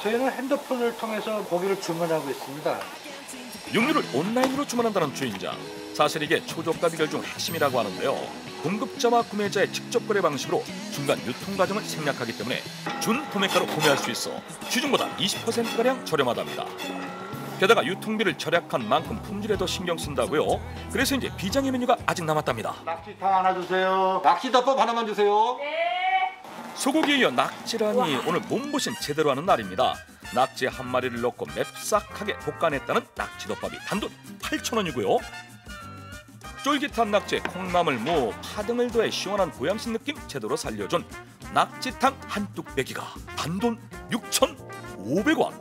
저희는 핸드폰을 통해서 고기를 주문하고 있습니다. 육류를 온라인으로 주문한다는 주인장. 사실 이게 초저가 비결 중 핵심이라고 하는데요. 공급자와 구매자의 직접 거래 방식으로 중간 유통 과정을 생략하기 때문에 준 도매가로 구매할 수 있어 시중보다 20%가량 저렴하답니다. 게다가 유통비를 절약한 만큼 품질에도 신경 쓴다고요. 그래서 이제 비장의 메뉴가 아직 남았답니다. 낙지탕 하나 주세요. 낙지덮밥 하나만 주세요. 소고기에 이어 낙지라니 오늘 몸보신 제대로 하는 날입니다. 낙지 한 마리를 넣고 맵싹하게 볶아냈다는 낙지덮밥이 단돈 8,000원이고요. 쫄깃한 낙지에 콩나물, 무, 파 등을 더해 시원한 보양식 느낌 제대로 살려준 낙지탕 한 뚝배기가 단돈 6,500원.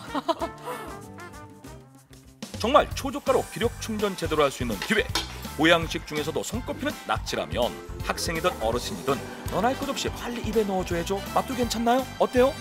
정말 초저가로 기력 충전 제대로 할 수 있는 기회. 보양식 중에서도 손꼽히는 낙지라면 학생이든 어르신이든 넌 할 것 없이 빨리 입에 넣어줘야죠. 맛도 괜찮나요? 어때요?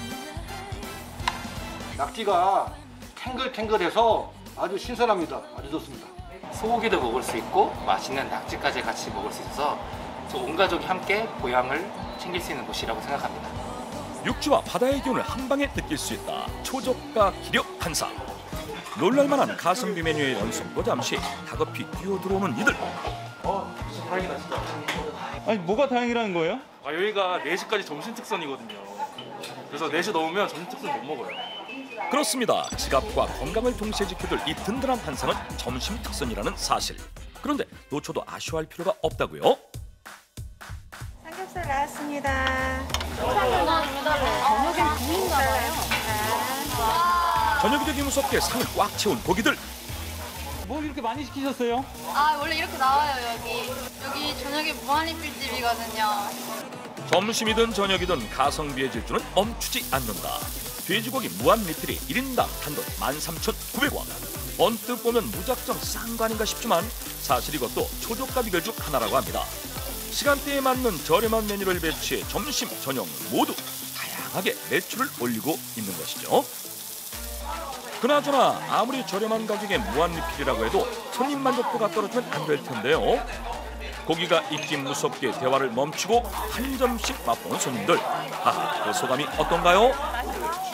낙지가 탱글탱글해서 아주 신선합니다. 아주 좋습니다. 소고기도 먹을 수 있고 맛있는 낙지까지 같이 먹을 수 있어서 온 가족이 함께 보양을 챙길 수 있는 곳이라고 생각합니다. 육지와 바다의 기운을 한 방에 느낄 수 있다. 초저가 기력 한상. 놀랄만한 가성비 메뉴의 연속도 잠시 다급히 뛰어들어오는 이들. 진짜 다행이다 진짜. 아니 뭐가 다행이라는 거예요? 여기가 4시까지 점심 특선이거든요. 그래서 4시 넘으면 점심 특선 못 먹어요. 그렇습니다. 지갑과 건강을 동시에 지켜줄 이 든든한 한상은 점심 특선이라는 사실. 그런데 놓쳐도 아쉬워할 필요가 없다고요. 삼겹살 나왔습니다. 저녁엔 구인가 봐요. 저녁이 되기 무섭게 상을 꽉 채운 고기들. 뭐 이렇게 많이 시키셨어요? 아 원래 이렇게 나와요 여기 저녁에 무한리필집이거든요. 점심이든 저녁이든 가성비의 질주는 멈추지 않는다. 돼지고기 무한 리필이 1인당 단돈 13,900원. 언뜻 보면 무작정 싼 거 아닌가 싶지만 사실 이것도 초저가 비결 중 하나라고 합니다. 시간대에 맞는 저렴한 메뉴를 배치해 점심, 저녁 모두 다양하게 매출을 올리고 있는 것이죠. 그나저나 아무리 저렴한 가격의 무한 리필이라고 해도 손님 만족도가 떨어지면 안 될 텐데요. 고기가 익기 무섭게 대화를 멈추고 한 점씩 맛보는 손님들. 그 소감이 어떤가요?